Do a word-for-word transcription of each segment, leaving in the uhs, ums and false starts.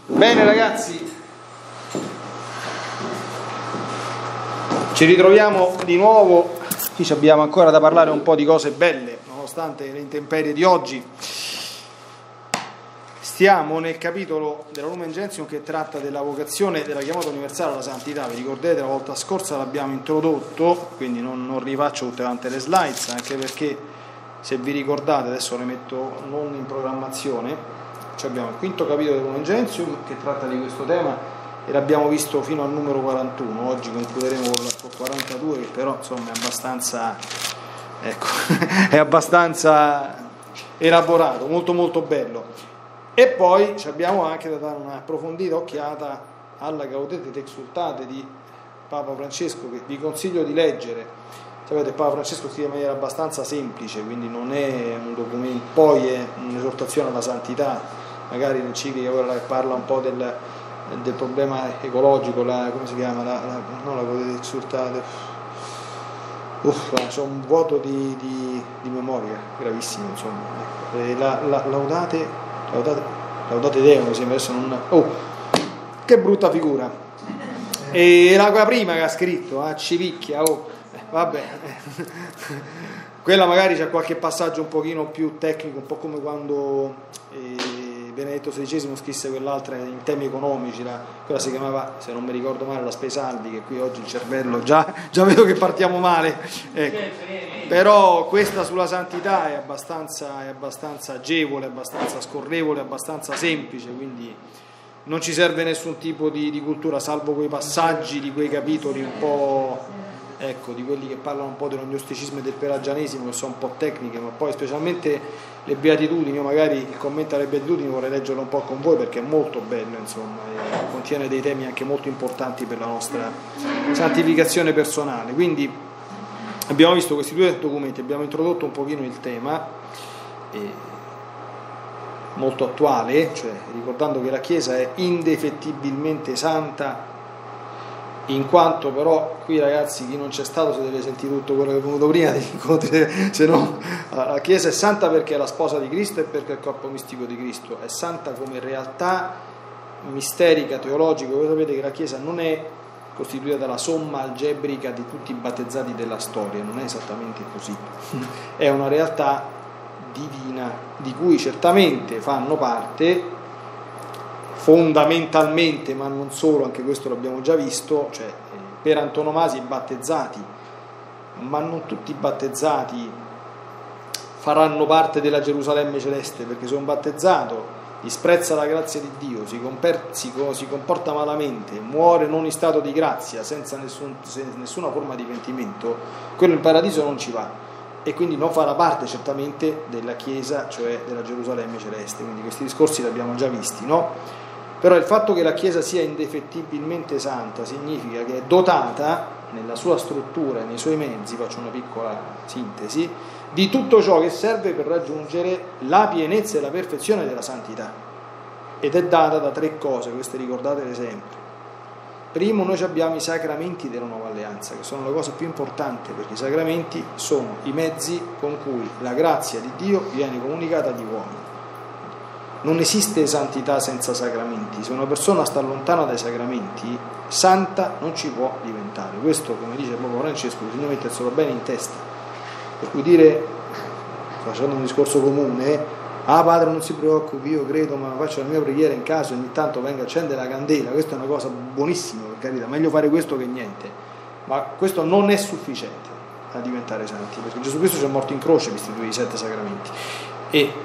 Bene ragazzi, ci ritroviamo di nuovo. Qui abbiamo ancora da parlare un po' di cose belle, nonostante le intemperie di oggi. Stiamo nel capitolo della Lumen Gentium che tratta della vocazione della chiamata universale alla santità. Vi ricordate, la volta scorsa l'abbiamo introdotto, quindi non, non rifaccio tutte quante le slides, anche perché se vi ricordate, adesso le metto non in programmazione. Cioè abbiamo il quinto capitolo del Lumen Gentium che tratta di questo tema e l'abbiamo visto fino al numero quarantuno. Oggi concluderemo con il quarantadue, che però insomma è abbastanza, ecco, è abbastanza elaborato, molto molto bello. E poi abbiamo anche da dare una approfondita occhiata alla Gaudete et Exsultate di Papa Francesco, che vi consiglio di leggere. Sapete, Papa Francesco scrive in maniera abbastanza semplice, quindi non è un documento, poi è un'esortazione alla santità, magari l'enciclica quella che parla un po' del, del problema ecologico, la, come si chiama, la, la, non la Gaudete et Exsultate, uff, c'è un vuoto di, di, di memoria gravissimo, insomma. E la, la, laudate, laudate, laudate Deo, mi sembra, adesso non, oh, che brutta figura. E la quella prima che ha scritto, a ah, Civicchia, oh, eh, vabbè, quella magari c'è qualche passaggio un pochino più tecnico, un po' come quando eh, Benedetto sedicesimo scrisse quell'altra in temi economici, la, quella si chiamava, se non mi ricordo male, la Spesalvi, che qui oggi il cervello, già, già vedo che partiamo male, ecco. Però questa sulla santità è abbastanza, è abbastanza agevole, abbastanza scorrevole, abbastanza semplice, quindi non ci serve nessun tipo di, di cultura, salvo quei passaggi di quei capitoli un po', ecco, di quelli che parlano un po' dell'ognosticismo e del pelagianesimo, che sono un po' tecniche, ma poi specialmente le beatitudini, io magari il commento alle beatitudini vorrei leggerlo un po' con voi perché è molto bello, insomma, e contiene dei temi anche molto importanti per la nostra santificazione personale. Quindi abbiamo visto questi due documenti, abbiamo introdotto un pochino il tema, e molto attuale, cioè ricordando che la Chiesa è indefettibilmente santa, in quanto però qui ragazzi, chi non c'è stato, se deve sentire tutto quello che è venuto prima degli incontri, se no la Chiesa è santa perché è la sposa di Cristo e perché è il corpo mistico di Cristo, è santa come realtà misterica, teologica. Voi sapete che la Chiesa non è costituita dalla somma algebrica di tutti i battezzati della storia, non è esattamente così, è una realtà divina di cui certamente fanno parte fondamentalmente, ma non solo, anche questo l'abbiamo già visto, cioè per antonomasia i battezzati, ma non tutti i battezzati faranno parte della Gerusalemme celeste, perché se un battezzato disprezza la grazia di Dio, si, comper- si, si comporta malamente, muore non in stato di grazia, senza nessun, senza nessuna forma di pentimento, quello in paradiso non ci va e quindi non farà parte certamente della Chiesa, cioè della Gerusalemme celeste. Quindi questi discorsi li abbiamo già visti, no? Però il fatto che la Chiesa sia indefettibilmente santa significa che è dotata nella sua struttura e nei suoi mezzi, faccio una piccola sintesi, di tutto ciò che serve per raggiungere la pienezza e la perfezione della santità, ed è data da tre cose, queste ricordatele sempre. Primo, noi abbiamo i sacramenti della nuova alleanza, che sono la cosa più importante, perché i sacramenti sono i mezzi con cui la grazia di Dio viene comunicata agli uomini. Non esiste santità senza sacramenti. Se una persona sta lontana dai sacramenti, santa non ci può diventare. Questo, come dice Papa Francesco, bisogna metterselo bene in testa. Per cui dire, facendo un discorso comune, ah padre non si preoccupi, io credo, ma faccio la mia preghiera in casa, ogni tanto venga a accendere la candela, questa è una cosa buonissima, per carità, meglio fare questo che niente, ma questo non è sufficiente a diventare santi, perché Gesù Cristo ci è morto in croce per istituire i sette sacramenti. E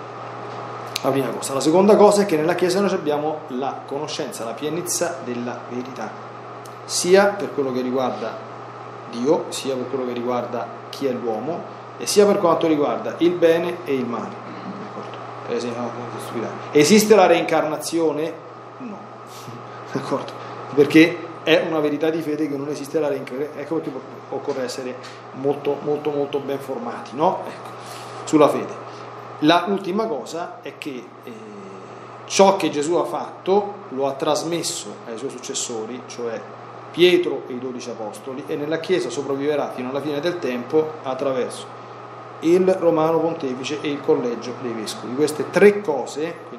la prima cosa. La seconda cosa è che nella Chiesa noi abbiamo la conoscenza, la pienezza della verità, sia per quello che riguarda Dio, sia per quello che riguarda chi è l'uomo, e sia per quanto riguarda il bene e il male. Per esempio, esiste la reincarnazione? No. D'accordo? Perché è una verità di fede che non esiste la reincarnazione. Ecco perché occorre essere molto molto molto ben formati, no? Ecco, sulla fede. La ultima cosa è che eh, ciò che Gesù ha fatto lo ha trasmesso ai suoi successori, cioè Pietro e i dodici apostoli, e nella Chiesa sopravviverà fino alla fine del tempo attraverso il Romano Pontefice e il Collegio dei Vescovi. Queste tre cose, quindi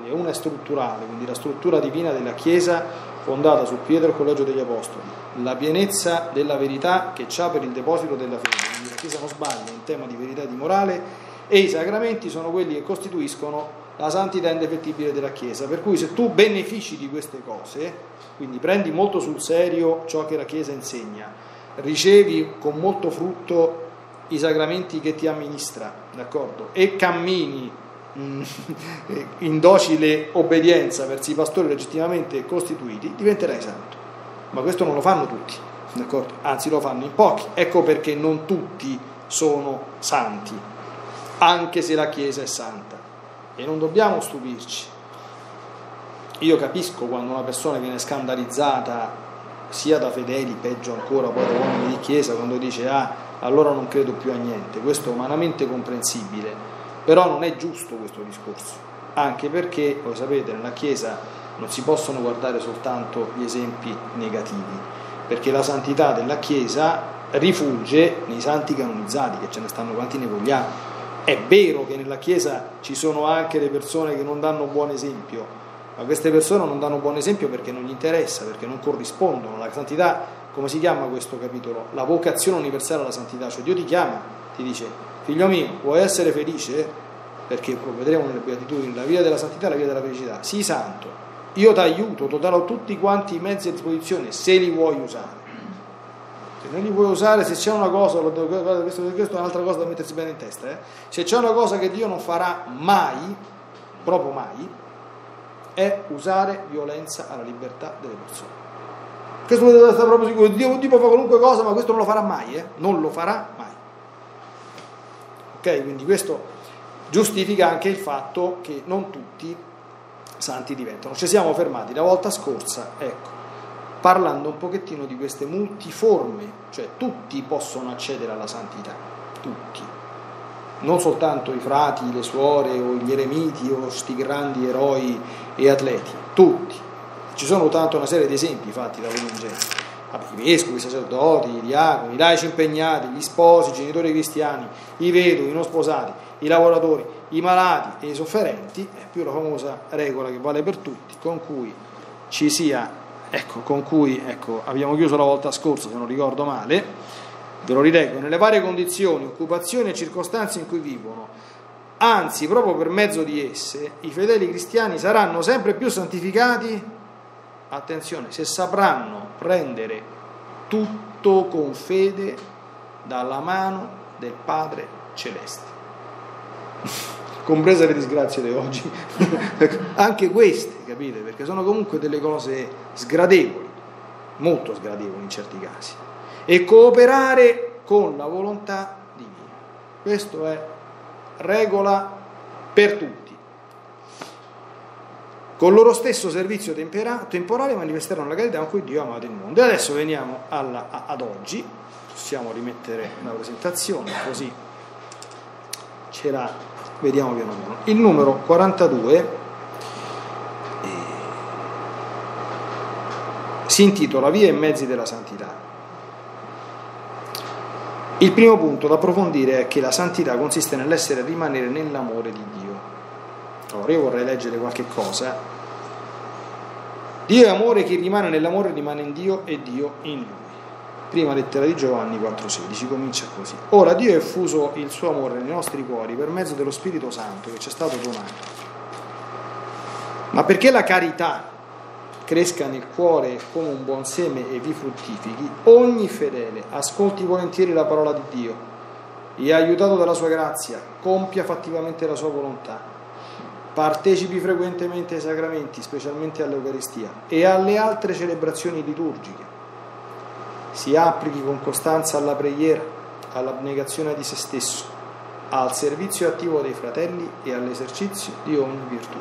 formale, una è strutturale, quindi la struttura divina della Chiesa fondata su Pietro e il Collegio degli Apostoli, la pienezza della verità che c'ha per il deposito della fede, quindi la Chiesa non sbaglia in tema di verità e di morale, e i sacramenti sono quelli che costituiscono la santità indefettibile della Chiesa, per cui se tu benefici di queste cose, quindi prendi molto sul serio ciò che la Chiesa insegna, ricevi con molto frutto i sacramenti che ti amministra, d'accordo? E cammini mh, in docile obbedienza verso i pastori legittimamente costituiti, diventerai santo. Ma questo non lo fanno tutti, d'accordo? Anzi lo fanno in pochi. Ecco perché non tutti sono santi, anche se la Chiesa è santa. E non dobbiamo stupirci. Io capisco quando una persona viene scandalizzata sia da fedeli, peggio ancora poi da uomini di Chiesa, quando dice ah, allora non credo più a niente. Questo è umanamente comprensibile, però non è giusto questo discorso, anche perché, voi sapete, nella Chiesa non si possono guardare soltanto gli esempi negativi, perché la santità della Chiesa rifugge nei santi canonizzati, che ce ne stanno quanti ne vogliamo. È vero che nella Chiesa ci sono anche le persone che non danno buon esempio, ma queste persone non danno buon esempio perché non gli interessa, perché non corrispondono. La santità, come si chiama questo capitolo? La vocazione universale alla santità, cioè Dio ti chiama, ti dice figlio mio, vuoi essere felice? Perché lo vedremo nelle beatitudini, la via della santità è la via della felicità. Sii santo, io ti aiuto, ti darò tutti quanti i mezzi a disposizione se li vuoi usare. Se non li vuoi usare, se c'è una cosa, questo è un'altra cosa da mettersi bene in testa, eh? Se c'è una cosa che Dio non farà mai, proprio mai, è usare violenza alla libertà delle persone. Questo deve stare proprio sicuro. Dio, Dio può fare qualunque cosa, ma questo non lo farà mai, eh? Non lo farà mai. Ok? Quindi questo giustifica anche il fatto che non tutti santi diventano. Ci siamo fermati la volta scorsa, ecco, parlando un pochettino di queste multiforme, cioè tutti possono accedere alla santità, tutti, non soltanto i frati, le suore o gli eremiti o sti grandi eroi e atleti, tutti. Ci sono tanto una serie di esempi fatti da Lumen Gentium. I vescovi, i sacerdoti, i diaconi, i laici impegnati, gli sposi, i genitori cristiani, i vedovi, i non sposati, i lavoratori, i malati e i sofferenti, è più la famosa regola che vale per tutti, con cui ci sia Ecco, con cui ecco, abbiamo chiuso la volta scorsa, se non ricordo male, ve lo rileggo, nelle varie condizioni, occupazioni e circostanze in cui vivono, anzi proprio per mezzo di esse, i fedeli cristiani saranno sempre più santificati, attenzione, se sapranno prendere tutto con fede dalla mano del Padre Celeste. Comprese le disgrazie di oggi, anche queste, capite? Perché sono comunque delle cose sgradevoli, molto sgradevoli in certi casi, e cooperare con la volontà divina. Questo è regola per tutti. Con il loro stesso servizio tempera- temporale manifesteranno la carità con cui Dio ha amato il mondo. E adesso veniamo alla, a, ad oggi, possiamo rimettere la presentazione, così c'era. Vediamo piano piano. Il numero quarantadue eh, si intitola Via e mezzi della santità. Il primo punto da approfondire è che la santità consiste nell'essere rimanere nell'amore di Dio. Allora io vorrei leggere qualche cosa. Dio è amore, chi rimane nell'amore rimane in Dio e Dio in lui. Prima lettera di Giovanni quattro sedici, comincia così. Ora Dio ha effuso il suo amore nei nostri cuori per mezzo dello Spirito Santo che ci è stato donato. Ma perché la carità cresca nel cuore come un buon seme e vi fruttifichi, ogni fedele ascolti volentieri la parola di Dio e, aiutato dalla sua grazia, compia fattivamente la sua volontà, partecipi frequentemente ai sacramenti, specialmente all'Eucaristia e alle altre celebrazioni liturgiche, si applichi con costanza alla preghiera, all'abnegazione di se stesso, al servizio attivo dei fratelli e all'esercizio di ogni virtù.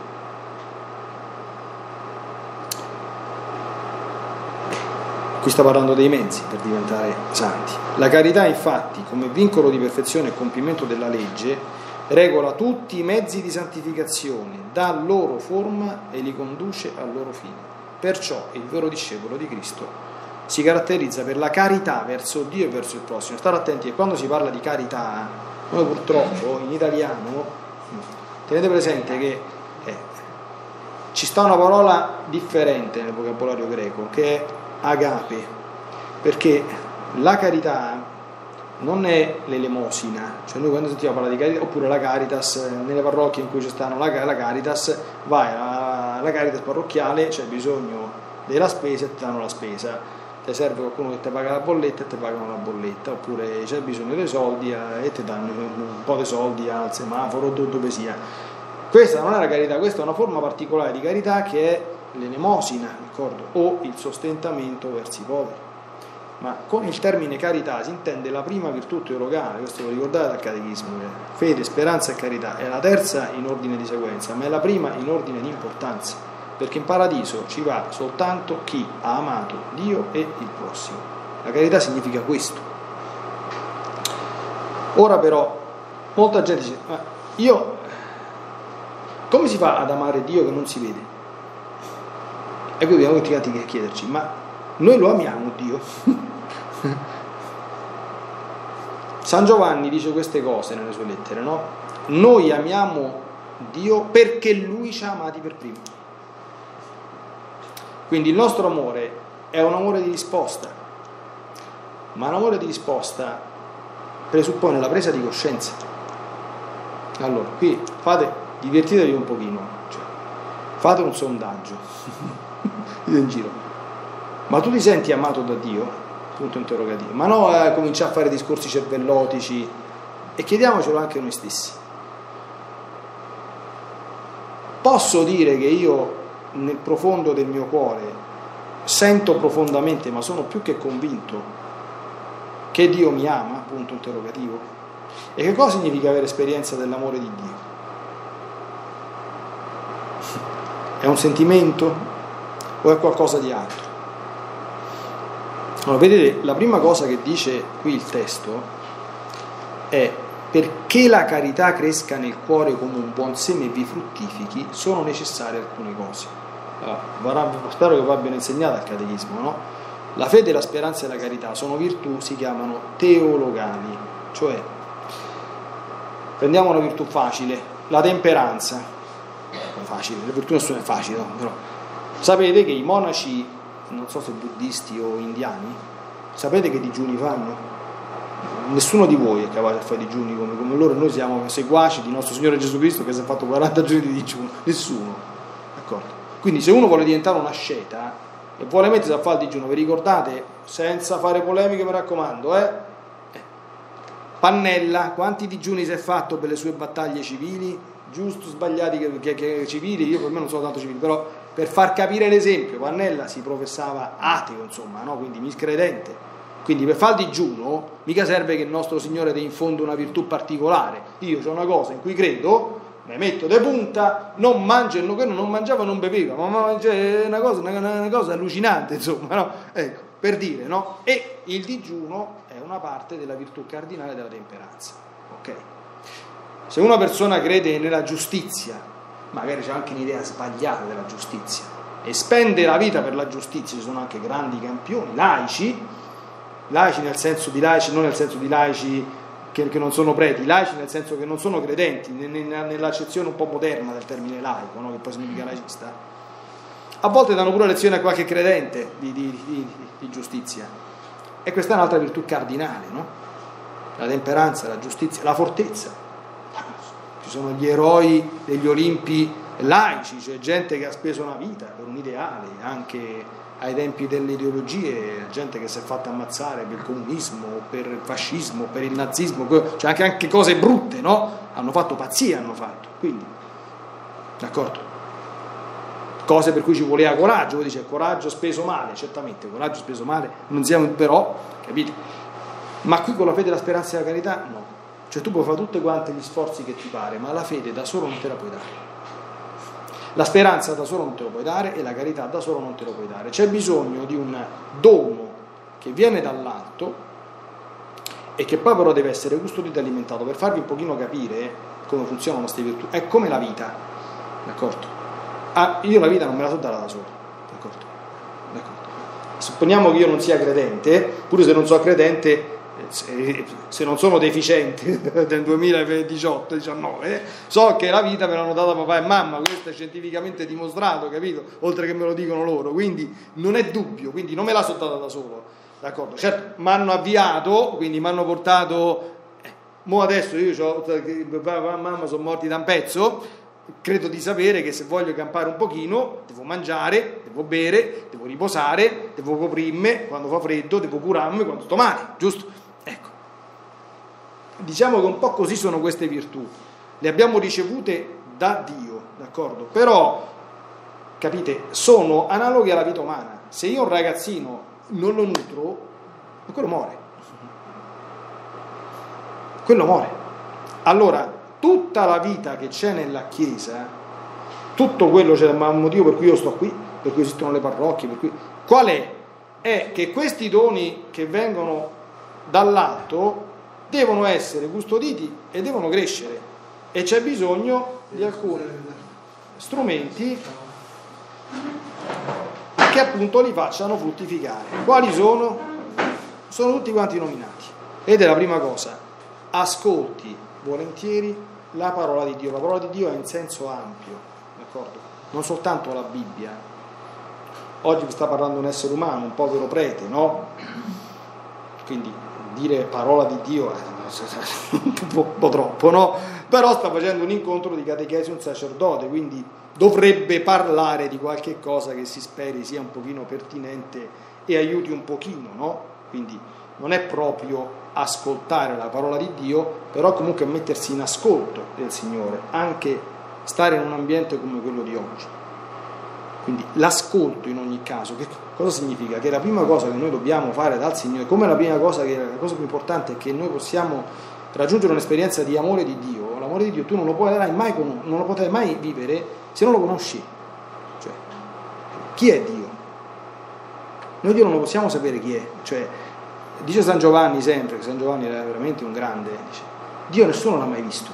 Qui sta parlando dei mezzi per diventare santi. La carità, infatti, come vincolo di perfezione e compimento della legge, regola tutti i mezzi di santificazione, dà loro forma e li conduce al loro fine. Perciò il vero discepolo di Cristo si caratterizza per la carità verso Dio e verso il prossimo. State attenti che quando si parla di carità, noi purtroppo in italiano tenete presente che eh, ci sta una parola differente nel vocabolario greco che è agape, perché la carità non è l'elemosina, cioè noi quando sentiamo parlare di carità, oppure la Caritas, nelle parrocchie in cui ci stanno la, la Caritas, vai alla Caritas parrocchiale, c'è bisogno della spesa e ti danno la spesa, ti serve qualcuno che ti paga la bolletta e ti pagano la bolletta, oppure c'è bisogno dei soldi e ti danno un po' di soldi al semaforo dove sia. Questa non è la carità, questa è una forma particolare di carità che è l'elemosina, d'accordo? O il sostentamento verso i poveri. Ma con il termine carità si intende la prima virtù teologale, questo lo ricordate dal catechismo, fede, speranza e carità, è la terza in ordine di sequenza, ma è la prima in ordine di importanza, perché in paradiso ci va soltanto chi ha amato Dio e il prossimo. La carità significa questo. Ora però, molta gente dice, ma io, come si fa ad amare Dio che non si vede? E qui dobbiamo tutti chiederci, ma noi lo amiamo Dio? San Giovanni dice queste cose nelle sue lettere, no? Noi amiamo Dio perché Lui ci ha amati per primo. Quindi il nostro amore è un amore di risposta, ma un amore di risposta presuppone la presa di coscienza. Allora, qui fate, divertitevi un pochino, cioè, fate un sondaggio, dite in giro, ma tu ti senti amato da Dio? Punto interrogativo. Ma no, eh, cominciare a fare discorsi cervellotici, e chiediamocelo anche noi stessi. Posso dire che io nel profondo del mio cuore sento profondamente, ma sono più che convinto che Dio mi ama? Punto interrogativo. E che cosa significa avere esperienza dell'amore di Dio? È un sentimento o è qualcosa di altro? Allora, vedete, la prima cosa che dice qui il testo è: perché la carità cresca nel cuore come un buon seme e vi fruttifichi, sono necessarie alcune cose. Allora, spero che vi abbiano insegnato al catechismo, no? La fede, la speranza e la carità sono virtù, si chiamano teologali, cioè prendiamo una virtù facile, la temperanza. Facile, le virtù non sono facili, no? Però sapete che i monaci, non so se buddisti o indiani, sapete che digiuni fanno? Nessuno di voi è capace di fare digiuni come, come loro. Noi siamo seguaci di nostro Signore Gesù Cristo che si è fatto quaranta giorni di digiuno, nessuno, d'accordo? Quindi se uno vuole diventare una asceta e vuole mettersi a fare il digiuno, vi ricordate, senza fare polemiche mi raccomando, eh? eh. Pannella, quanti digiuni si è fatto per le sue battaglie civili, giusto, sbagliati, che, che, che civili, io per me non sono tanto civili, però per far capire l'esempio, Pannella si professava ateo, insomma, no? Quindi miscredente. Quindi per fare il digiuno mica serve che il nostro Signore ti infonda una virtù particolare. Io c'ho una cosa in cui credo, mi metto de punta, non mangio, non mangiava, non beveva, ma cioè, è una cosa, una, una cosa allucinante, insomma, no? Ecco, per dire, no? E il digiuno è una parte della virtù cardinale della temperanza, ok? Se una persona crede nella giustizia, magari c'è anche un'idea sbagliata della giustizia, e spende la vita per la giustizia, ci sono anche grandi campioni, laici, laici nel senso di laici, non nel senso di laici che, che non sono preti, laici nel senso che non sono credenti, nell'accezione un po' moderna del termine laico, no? Che poi significa laicista. A volte danno pure lezione a qualche credente di, di, di, di giustizia, e questa è un'altra virtù cardinale, no? La temperanza, la giustizia, la fortezza. Ci sono gli eroi degli Olimpi laici, cioè gente che ha speso una vita per un ideale, anche ai tempi delle ideologie, gente che si è fatta ammazzare per il comunismo, per il fascismo, per il nazismo, cioè anche, anche cose brutte, no? Hanno fatto pazzia, hanno fatto, quindi, d'accordo? Cose per cui ci voleva coraggio, voi dice coraggio speso male, certamente, coraggio speso male, non siamo però, capite? Ma qui con la fede, la speranza e la carità, no. Cioè tu puoi fare tutti quanti gli sforzi che ti pare, ma la fede da solo non te la puoi dare. La speranza da solo non te lo puoi dare e la carità da solo non te lo puoi dare. C'è bisogno di un dono che viene dall'alto e che poi però deve essere custodito e alimentato. Per farvi un pochino capire come funzionano queste virtù, è come la vita, d'accordo? Ah, io la vita non me la so data da solo, d'accordo? D'accordo. Supponiamo che io non sia credente, pure se non sono credente, se, se non sono deficienti del duemiladiciotto diciannove, so che la vita me l'hanno data papà e mamma, questo è scientificamente dimostrato, capito? Oltre che me lo dicono loro, quindi non è dubbio, quindi non me la sono data da solo, d'accordo? Certo, mi hanno avviato, quindi mi hanno portato, eh, mo adesso io ho, papà e mamma sono morti da un pezzo, credo di sapere che se voglio campare un pochino devo mangiare, devo bere, devo riposare, devo coprirmi quando fa freddo, devo curarmi quando sto male, giusto? Ecco, diciamo che un po' così sono queste virtù, le abbiamo ricevute da Dio, d'accordo? Però, capite, sono analoghe alla vita umana. Se io un ragazzino non lo nutro, quello muore, quello muore. Allora, tutta la vita che c'è nella Chiesa, tutto quello c'è un motivo per cui io sto qui, per cui esistono le parrocchie, per cui qual è? È che questi doni che vengono dall'alto devono essere custoditi e devono crescere, e c'è bisogno di alcuni strumenti che appunto li facciano fruttificare. Quali sono? Sono tutti quanti nominati, ed è la prima cosa: ascolti volentieri la parola di Dio. La parola di Dio è in senso ampio, d'accordo? Non soltanto la Bibbia. Oggi vi sta parlando un essere umano, un povero prete, no? Quindi dire parola di Dio è un po', un po' troppo, no? Però sta facendo un incontro di catechesi un sacerdote, quindi dovrebbe parlare di qualche cosa che si speri sia un pochino pertinente e aiuti un pochino, no? Quindi non è proprio ascoltare la parola di Dio, però comunque mettersi in ascolto del Signore, anche stare in un ambiente come quello di oggi. Quindi l'ascolto in ogni caso, che cosa significa? Che la prima cosa che noi dobbiamo fare dal Signore, come la prima cosa, che la cosa più importante è che noi possiamo raggiungere un'esperienza di amore di Dio. L'amore di Dio tu non lo potrai mai, non lo potrai mai vivere se non lo conosci. Cioè, chi è Dio? Noi Dio non lo possiamo sapere chi è. Cioè, dice San Giovanni sempre, che San Giovanni era veramente un grande, dice, Dio nessuno l'ha mai visto,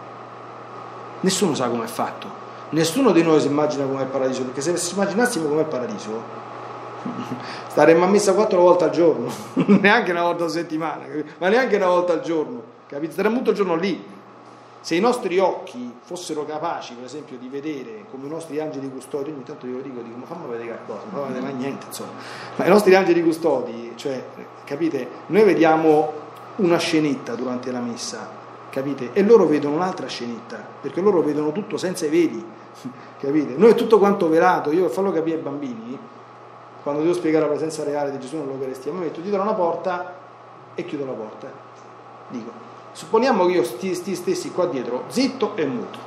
nessuno sa come è fatto, nessuno di noi si immagina com'è il paradiso, perché se ci immaginassimo com'è il paradiso staremmo a messa quattro volte al giorno, neanche una volta a settimana, ma neanche una volta al giorno, capito? Staremmo tutto il giorno lì. Se i nostri occhi fossero capaci, per esempio, di vedere come i nostri angeli custodi, ogni tanto io dico, dico ma fammi vedere qualcosa, non fammi vedere mai niente, insomma, ma i nostri angeli custodi, cioè, capite, noi vediamo una scenetta durante la messa, capite, e loro vedono un'altra scenetta, perché loro vedono tutto senza i veli, capite, noi è tutto quanto velato. Io per farlo capire ai bambini, quando devo spiegare la presenza reale di Gesù nell'Eucaristia, mi metto dietro una porta e chiudo la porta, dico, supponiamo che io sti, sti stessi qua dietro, zitto e muto.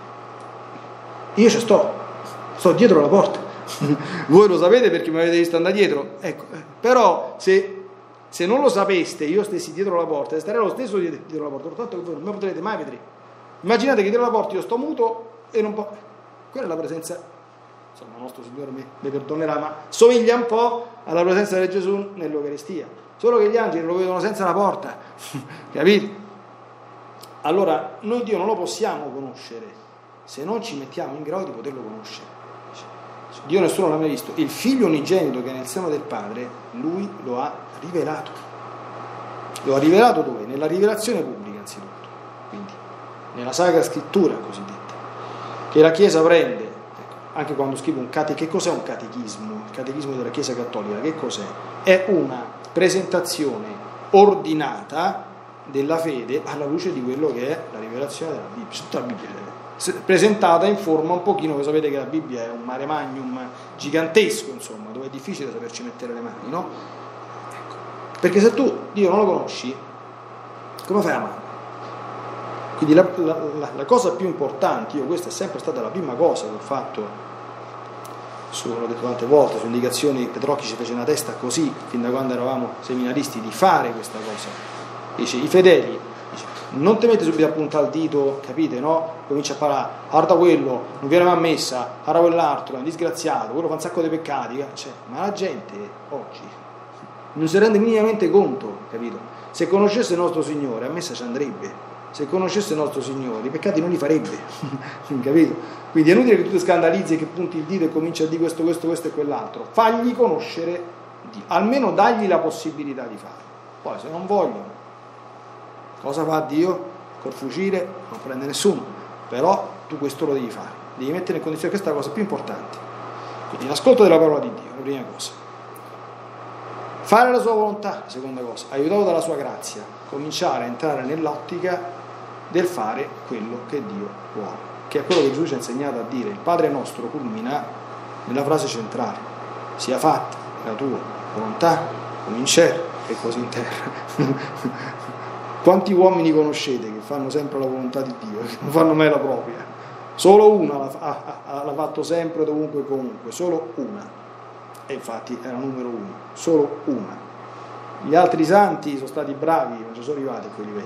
Io ci sto, sto dietro la porta. Voi lo sapete perché mi avete visto andare dietro. Ecco. Però se, se non lo sapeste, io stessi dietro la porta, e starei lo stesso dietro la porta, tanto che voi non mi potrete mai vedere. Immaginate che dietro la porta io sto muto e non posso. Quella è la presenza, insomma, il nostro Signore mi, mi perdonerà, ma somiglia un po' alla presenza di Gesù nell'Eucaristia. Solo che gli angeli lo vedono senza la porta. Capite? Allora, noi Dio non lo possiamo conoscere se non ci mettiamo in grado di poterlo conoscere. Dio nessuno l'ha mai visto. Il figlio unigenito che è nel seno del Padre, lui lo ha rivelato. Lo ha rivelato dove? Nella rivelazione pubblica, anzitutto. Quindi, nella Sacra Scrittura cosiddetta, che la Chiesa prende, ecco, anche quando scrive un catechismo. Che cos'è un catechismo? Il catechismo della Chiesa Cattolica, che cos'è? È una presentazione ordinata della fede alla luce di quello che è la rivelazione della Bibbia. Tutta la Bibbia è presentata in forma un pochino, voi sapete che la Bibbia è un mare magnum gigantesco, insomma, dove è difficile saperci mettere le mani, no? Ecco. Perché se tu Dio non lo conosci, come fai a amare? Quindi la, la, la, la cosa più importante, io questa è sempre stata la prima cosa che ho fatto, su, l'ho detto tante volte, su indicazioni, Petrocchi ci fece una testa così, fin da quando eravamo seminaristi, di fare questa cosa. Dice, i fedeli, dice, non ti metti subito a puntare il dito, capite, no? Comincia a parlare, guarda quello, non viene mai a messa, guarda quell'altro, è un disgraziato, quello fa un sacco di peccati, cioè, ma la gente oggi non si rende minimamente conto, capito? Se conoscesse il nostro Signore, a messa ci andrebbe, se conoscesse il nostro Signore, i peccati non li farebbe, capito? Quindi è inutile che tu ti scandalizzi e che punti il dito e cominci a dire questo, questo, questo e quell'altro, fagli conoscere Dio, almeno dagli la possibilità di fare. Poi se non vogliono, Cosa fa Dio? Col fucile non prende nessuno, però tu questo lo devi fare, devi mettere in condizione, questa è la cosa più importante. Quindi l'ascolto della parola di Dio, la prima cosa. Fare la sua volontà, la seconda cosa, aiutato dalla sua grazia, cominciare a entrare nell'ottica del fare quello che Dio vuole, che è quello che Gesù ci ha insegnato a dire. Il Padre nostro culmina nella frase centrale: sia fatta la tua volontà come in cielo e così in terra. Quanti uomini conoscete che fanno sempre la volontà di Dio, che non fanno mai la propria? Solo una l'ha, ha, ha, l'ha fatto sempre, dovunque e comunque, solo una. E infatti era numero uno, solo una. Gli altri santi sono stati bravi, non ci sono arrivati a quei livelli.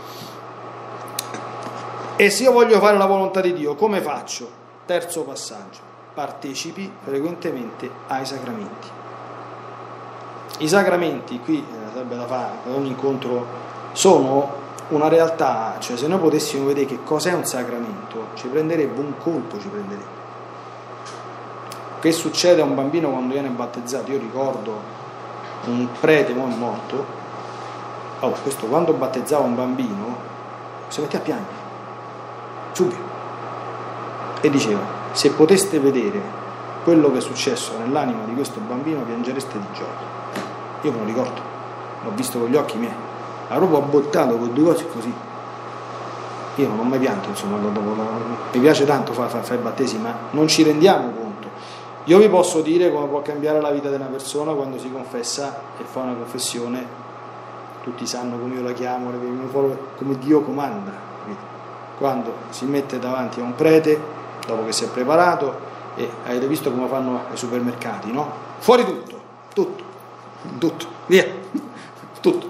E se io voglio fare la volontà di Dio, come faccio? Terzo passaggio: partecipi frequentemente ai sacramenti. I sacramenti, qui eh, sarebbe da fare per ogni incontro, sono una realtà, cioè se noi potessimo vedere che cos'è un sacramento, ci prenderebbe un colpo, ci prenderebbe. Che succede a un bambino quando viene battezzato? Io ricordo un prete, mo' è morto, allora, questo quando battezzava un bambino si metteva a piangere subito e diceva: se poteste vedere quello che è successo nell'anima di questo bambino piangereste di gioia. Io me lo ricordo, l'ho visto con gli occhi miei, ha proprio abbottato con due cose così. Io non ho mai pianto, insomma, dopo, mi piace tanto fare fa, fa i battesimi, ma non ci rendiamo conto. Io vi posso dire come può cambiare la vita di una persona quando si confessa e fa una confessione. Tutti sanno come io la chiamo, come Dio comanda. Quando si mette davanti a un prete, dopo che si è preparato, e avete visto come fanno ai supermercati, no? Fuori tutto, tutto, tutto, via, tutto.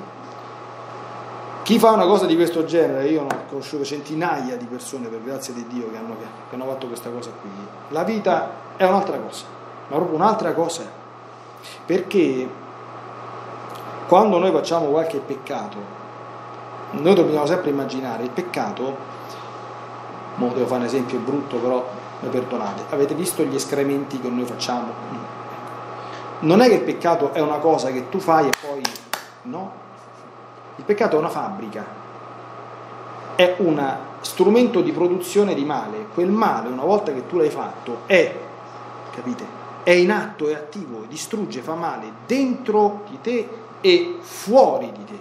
Chi fa una cosa di questo genere, io ho conosciuto centinaia di persone, per grazia di Dio, che hanno, che hanno fatto questa cosa qui. La vita è un'altra cosa, ma proprio un'altra cosa, perché quando noi facciamo qualche peccato, noi dobbiamo sempre immaginare il peccato. Mo devo fare un esempio brutto, però mi perdonate. Avete visto gli escrementi che noi facciamo? Non è che il peccato è una cosa che tu fai e poi no. Il peccato è una fabbrica, è un strumento di produzione di male. Quel male, una volta che tu l'hai fatto, è, capite, è in atto, è attivo, distrugge, fa male dentro di te e fuori di te.